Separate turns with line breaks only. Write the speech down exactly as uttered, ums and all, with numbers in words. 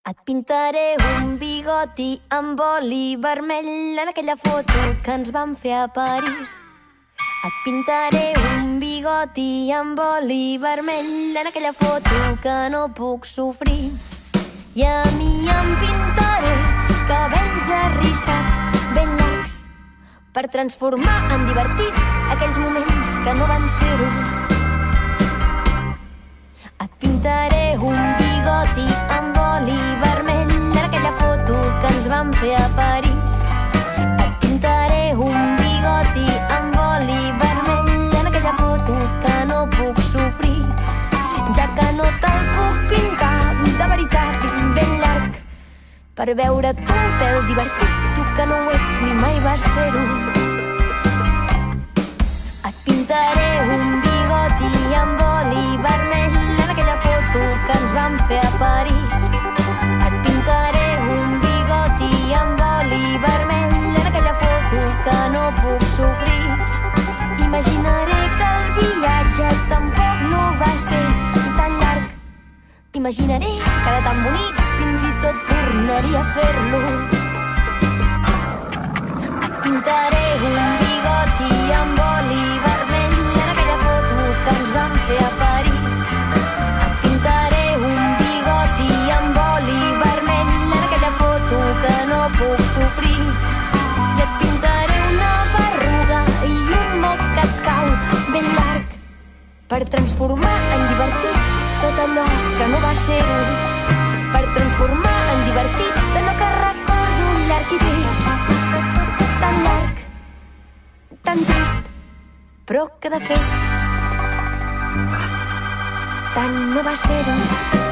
Et pintaré un bigoti amb oli vermell en aquella foto que ens vam fer a París. Et pintaré un bigoti amb oli vermell en aquella foto que no puc sofrir. I a mi em pintaré cabells arrissats ben llargs per transformar en divertits aquells moments que no van ser-ho. Et pintaré un bigoti amb oli vermell en aquella foto que ens vam fer a París. Et pintaré un bigoti amb oli vermell en aquella foto que no puc sofrir, ja que no te'l puc pintar de veritat ben llarg per veure tu un pèl divertit, tu que no ho ets ni mai vas ser-ho. Et pintaré un bigoti amb oli vermell en aquella foto que ens vam fer a París. Et pintaré un bigoti amb oli vermell en aquella foto que no puc sofrir. Imaginaré que el viatge tampoc no va ser tan llarg. Imaginaré que era tan bonic, fins i tot tornaria a fer-lo. Et pintaré un bigoti amb oli vermell en aquella foto que ens vam fer a París. Et pintaré un bigoti amb oli vermell en aquella foto que no puc sofrir. I et pintaré una berruga i un moc que et cau ben llarg per transformar en divertit tot allò que no va ser-ho, per transformar en divertit allò que recordo llarg i trist, tan llarg, tan trist, però que de fet tant no va ser-ho.